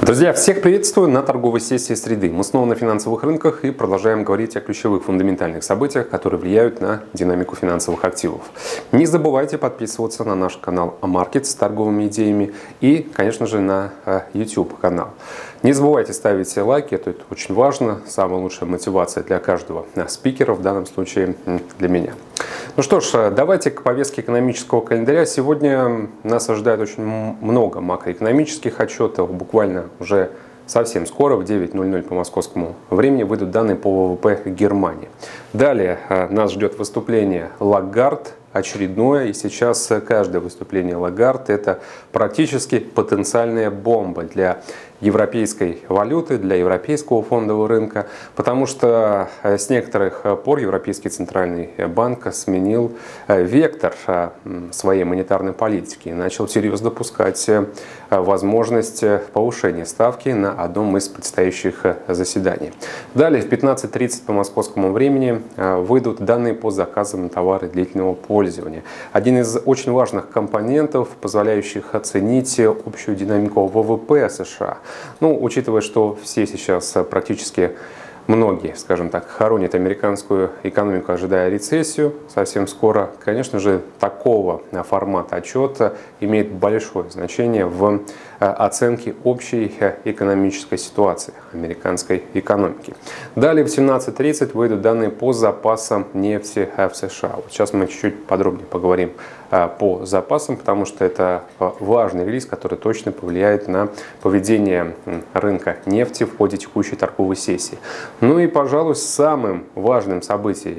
Друзья, всех приветствую на торговой сессии среды. Мы снова на финансовых рынках и продолжаем говорить о ключевых фундаментальных событиях, которые влияют на динамику финансовых активов. Не забывайте подписываться на наш канал Амаркет с торговыми идеями и, конечно же, на YouTube канал. Не забывайте ставить лайки, это очень важно. Самая лучшая мотивация для каждого спикера, в данном случае для меня. Ну что ж, давайте к повестке экономического календаря. Сегодня нас ожидает очень много макроэкономических отчетов. Буквально уже совсем скоро, в 9:00 по московскому времени, выйдут данные по ВВП Германии. Далее нас ждет выступление Лагард, очередное. И сейчас каждое выступление Лагард — это практически потенциальная бомба для европейской валюты, для европейского фондового рынка, потому что с некоторых пор Европейский центральный банк сменил вектор своей монетарной политики и начал серьезно допускать возможность повышения ставки на одном из предстоящих заседаний. Далее в 15:30 по московскому времени выйдут данные по заказам на товары длительного пользования. Один из очень важных компонентов, позволяющих оценить общую динамику ВВП США. Ну, учитывая, что все сейчас практически многие, скажем так, хоронят американскую экономику, ожидая рецессию совсем скоро, конечно же, такого формата отчета имеет большое значение в оценке общей экономической ситуации американской экономики. Далее в 17:30 выйдут данные по запасам нефти в США. Вот сейчас мы чуть-чуть подробнее поговорим по запасам, потому что это важный релиз, который точно повлияет на поведение рынка нефти в ходе текущей торговой сессии. Ну и, пожалуй, самым важным событием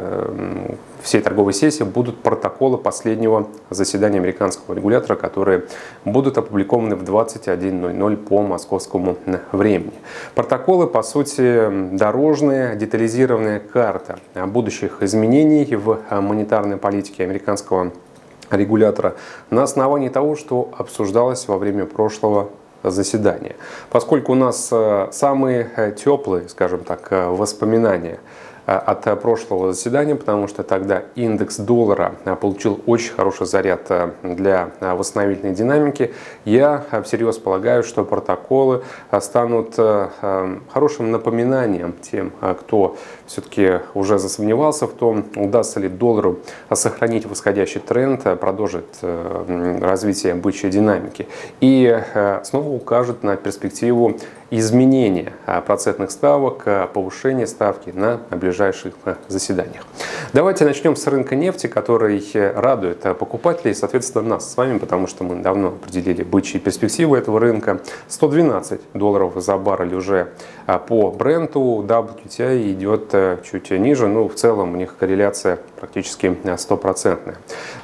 всей торговой сессии будут протоколы последнего заседания американского регулятора, которые будут опубликованы в 21:00 по московскому времени. Протоколы, по сути, дорожная детализированная карта будущих изменений в монетарной политике американского регулятора на основании того, что обсуждалось во время прошлого заседания. Поскольку у нас самые теплые, скажем так, воспоминания от прошлого заседания, потому что тогда индекс доллара получил очень хороший заряд для восстановительной динамики, я всерьез полагаю, что протоколы станут хорошим напоминанием тем, кто все-таки уже засомневался в том, удастся ли доллару сохранить восходящий тренд, продолжит развитие бычьей динамики и снова укажет на перспективу изменения процентных ставок, повышения ставки на ближайших заседаниях. Давайте начнем с рынка нефти, который радует покупателей и, соответственно, нас с вами, потому что мы давно определили бычьи перспективы этого рынка. $112 за баррель уже по Бренту, WTI идет чуть ниже, но в целом у них корреляция практически 100%.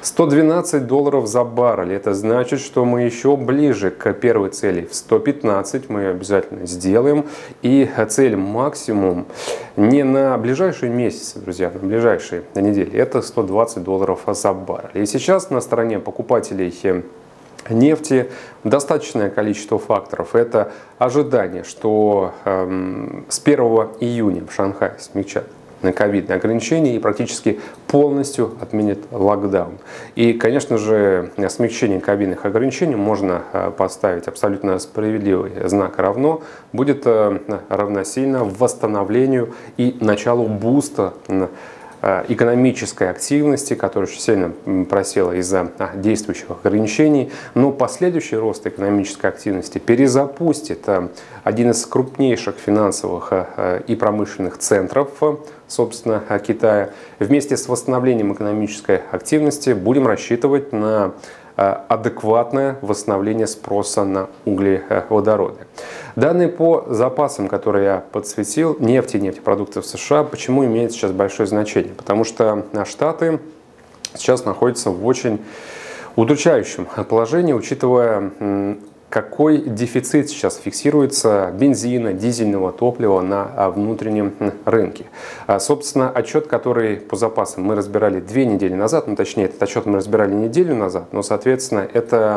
$112 за баррель, это значит, что мы еще ближе к первой цели в 115, мы ее обязательно сделаем. И цель максимум не на ближайшие месяцы, друзья, на ближайшие недели, это $120 за баррель. И сейчас на стороне покупателей нефти достаточное количество факторов. Это ожидание, что с 1 июня в Шанхае смягчат на ковидные ограничения и практически полностью отменят локдаун. И, конечно же, смягчение ковидных ограничений можно поставить абсолютно справедливый знак равно, будет равносильно восстановлению и началу буста экономической активности, которая очень сильно просела из-за действующих ограничений. Но последующий рост экономической активности перезапустит один из крупнейших финансовых и промышленных центров, собственно, Китая. Вместе с восстановлением экономической активности будем рассчитывать на адекватное восстановление спроса на углеводороды. Данные по запасам, которые я подсветил, нефти и нефтепродуктов США, почему имеют сейчас большое значение? Потому что Штаты сейчас находятся в очень удручающем положении, учитывая, какой дефицит сейчас фиксируется бензина, дизельного топлива на внутреннем рынке. Собственно, отчет, который по запасам мы разбирали 2 недели назад, ну точнее, этот отчет мы разбирали неделю назад, но, соответственно, это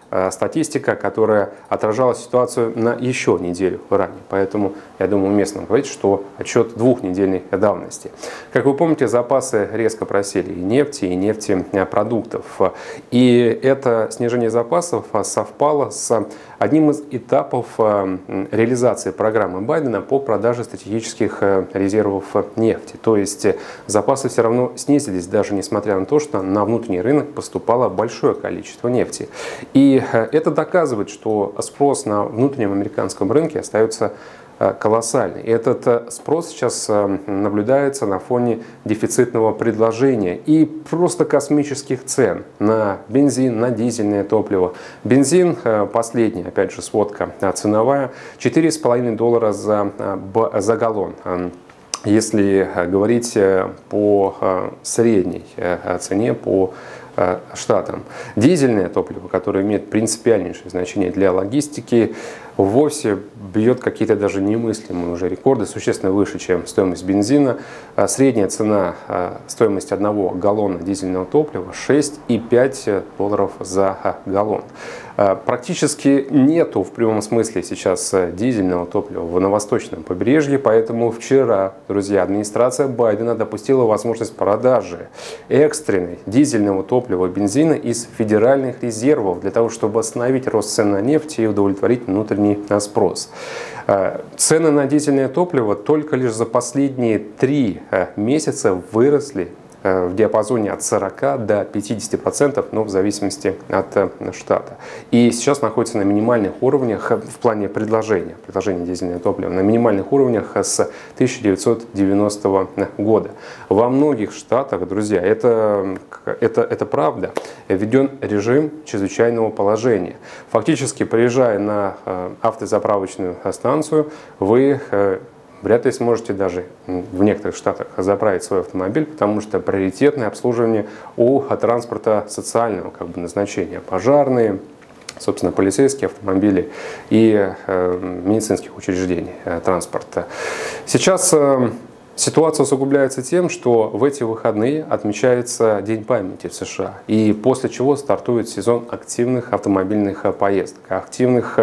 статистика, которая отражала ситуацию на еще неделю ранее. Поэтому, я думаю, уместно говорить, что отчет двухнедельной давности. Как вы помните, запасы резко просели и нефти, и нефтепродуктов. И это снижение запасов совпало с одним из этапов реализации программы Байдена по продаже стратегических резервов нефти. То есть запасы все равно снизились, даже несмотря на то, что на внутренний рынок поступало большое количество нефти. И это доказывает, что спрос на внутреннем американском рынке остается колоссальный. И этот спрос сейчас наблюдается на фоне дефицитного предложения и просто космических цен на бензин, на дизельное топливо. Бензин, последняя, опять же, сводка ценовая, $4,5 за галлон. Если говорить по средней цене по штатам. Дизельное топливо, которое имеет принципиальнейшее значение для логистики, вовсе бьет какие-то даже немыслимые уже рекорды, существенно выше, чем стоимость бензина. Средняя цена стоимости одного галлона дизельного топлива $6,5 за галлон. Практически нету в прямом смысле сейчас дизельного топлива на восточном побережье, поэтому вчера, друзья, администрация Байдена допустила возможность продажи экстренной дизельного топлива и бензина из федеральных резервов для того, чтобы остановить рост цен на нефть и удовлетворить внутренний спрос. Цены на дизельное топливо только лишь за последние 3 месяца выросли в диапазоне от 40 до 50%, но в зависимости от штата. И сейчас находится на минимальных уровнях в плане предложения дизельного топлива, на минимальных уровнях с 1990 года. Во многих штатах, друзья, это правда, введен режим чрезвычайного положения. Фактически, приезжая на автозаправочную станцию, вы вряд ли сможете даже в некоторых штатах заправить свой автомобиль, потому что приоритетное обслуживание у транспорта социального назначения. Пожарные, собственно, полицейские автомобили и медицинских учреждений транспорта. Сейчас ситуация усугубляется тем, что в эти выходные отмечается День памяти в США. И после чего стартует сезон активных автомобильных поездок, активных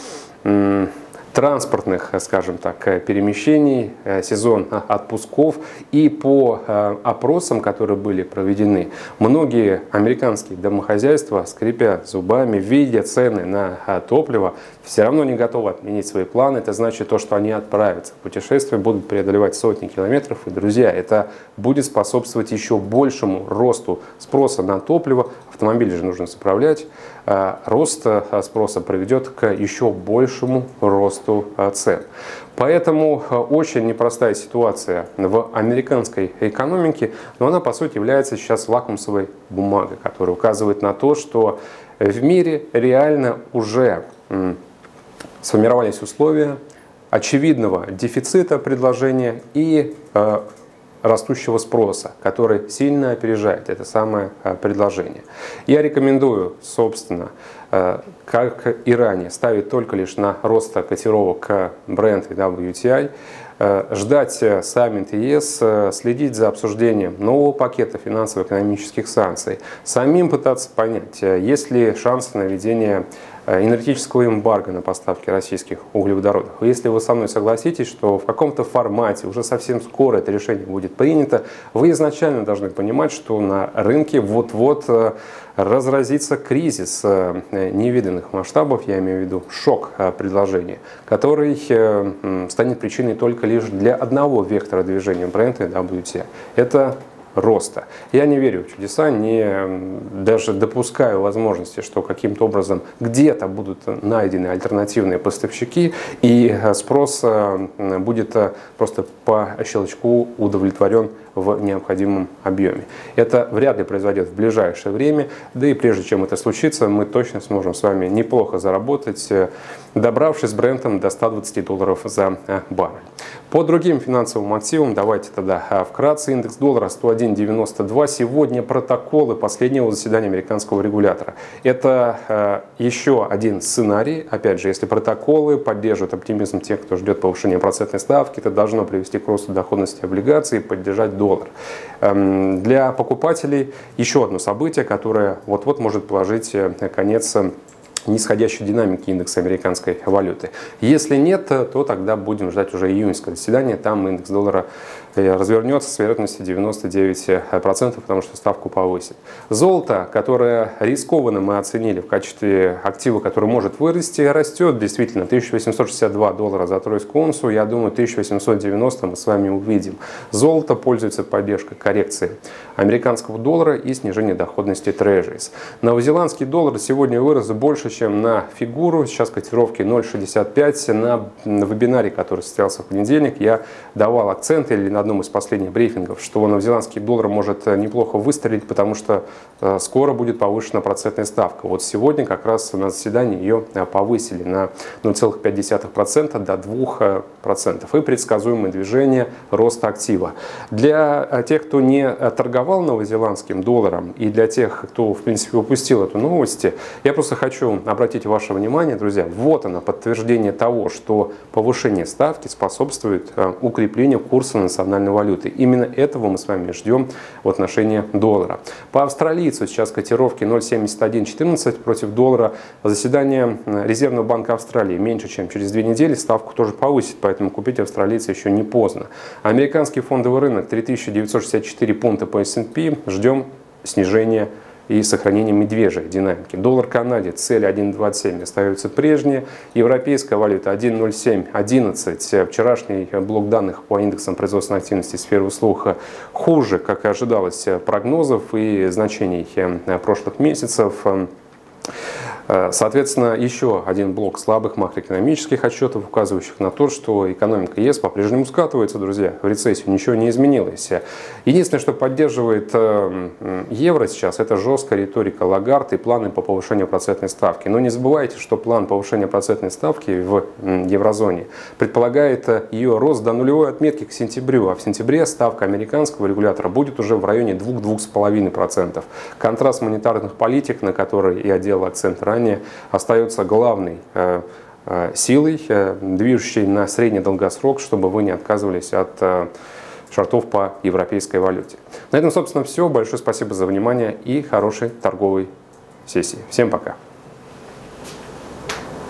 транспортных, скажем так, перемещений, сезон отпусков. И по опросам, которые были проведены, многие американские домохозяйства, скрипя зубами, видя цены на топливо, все равно не готовы отменить свои планы. Это значит то, что они отправятся в путешествие, будут преодолевать сотни километров. И, друзья, это будет способствовать еще большему росту спроса на топливо. Автомобили же нужно заправлять. Рост спроса приведет к еще большему росту цен. Поэтому очень непростая ситуация в американской экономике, но она, по сути, является сейчас лакмусовой бумагой, которая указывает на то, что в мире реально уже сформировались условия очевидного дефицита предложения и растущего спроса, который сильно опережает это самое предложение. Я рекомендую, собственно, как и ранее, ставить только лишь на рост котировок Brent и WTI, ждать саммит ЕС, следить за обсуждением нового пакета финансово-экономических санкций, самим пытаться понять, есть ли шансы на введение энергетического эмбарго на поставки российских углеводородов. Если вы со мной согласитесь, что в каком-то формате уже совсем скоро это решение будет принято, вы изначально должны понимать, что на рынке вот-вот разразится кризис невиданных масштабов, я имею в виду шок предложения, который станет причиной только лишь для одного вектора движения Brent и WTI. Это роста. Я не верю в чудеса, даже допускаю возможности, что каким-то образом где-то будут найдены альтернативные поставщики, и спрос будет просто по щелчку удовлетворен в необходимом объеме. Это вряд ли произойдет в ближайшее время, да и прежде чем это случится, мы точно сможем с вами неплохо заработать, добравшись с Брентом до $120 за баррель. По другим финансовым активам давайте тогда вкратце. Индекс доллара 101.92. Сегодня протоколы последнего заседания американского регулятора. Это еще один сценарий. Опять же, если протоколы поддерживают оптимизм тех, кто ждет повышения процентной ставки, это должно привести к росту доходности облигаций и поддержать доллар. Для покупателей еще одно событие, которое вот-вот может положить конец нисходящей динамики индекса американской валюты. Если нет, то тогда будем ждать уже июньское заседание. Там индекс доллара развернется с вероятностью 99%, потому что ставку повысит. Золото, которое рискованно мы оценили в качестве актива, который может вырасти, растет. Действительно, 1862 доллара за тройскую унцию. Я думаю, 1890 мы с вами увидим. Золото пользуется поддержкой коррекции американского доллара и снижения доходности Treasuries. Новозеландский доллар сегодня вырос больше, чем на фигуру. Сейчас котировки 0,65. На вебинаре, который состоялся в понедельник, я давал акцент, или на одном из последних брифингов, что новозеландский доллар может неплохо выстрелить, потому что скоро будет повышена процентная ставка. Вот сегодня как раз на заседании ее повысили на 0,5% до 2%. И предсказуемое движение роста актива. Для тех, кто не торговал новозеландским долларом, и для тех, кто в принципе упустил эту новость, я просто хочу обратить ваше внимание, друзья, вот оно, подтверждение того, что повышение ставки способствует укреплению курса национальной валюты. Именно этого мы с вами ждем в отношении доллара. По австралийцу сейчас котировки 0,7114 против доллара. Заседание Резервного банка Австралии меньше, чем через 2 недели. Ставку тоже повысит, поэтому купить австралийца еще не поздно. Американский фондовый рынок 3964 пункта по S&P. Ждем снижения и сохранение медвежьей динамики. Доллар-канадец, цель 1.27 остается прежней. Европейская валюта 1.0711. Вчерашний блок данных по индексам производственной активности сферы услуг хуже, как и ожидалось, прогнозов и значений прошлых месяцев. Соответственно, еще один блок слабых макроэкономических отчетов, указывающих на то, что экономика ЕС по-прежнему скатывается, друзья, в рецессию, ничего не изменилось. Единственное, что поддерживает евро сейчас, это жесткая риторика Лагард и планы по повышению процентной ставки. Но не забывайте, что план повышения процентной ставки в еврозоне предполагает ее рост до нулевой отметки к сентябрю, а в сентябре ставка американского регулятора будет уже в районе 2-2,5%. Контраст монетарных политик, на который я делал акцент ранее, остается главной силой, движущей на средний долгосрок, чтобы вы не отказывались от шортов по европейской валюте. На этом, собственно, все. Большое спасибо за внимание и хорошей торговой сессии. Всем пока!